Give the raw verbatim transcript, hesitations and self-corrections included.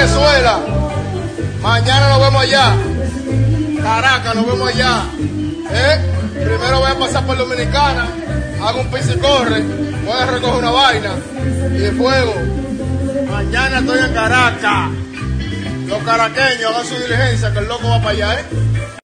Venezuela. Mañana nos vemos allá. Caracas, nos vemos allá. ¿Eh? Primero voy a pasar por Dominicana, hago un pis y corre, voy a recoger una vaina y de fuego. Mañana estoy en Caracas. Los caraqueños hagan su diligencia, que el loco va para allá, ¿eh?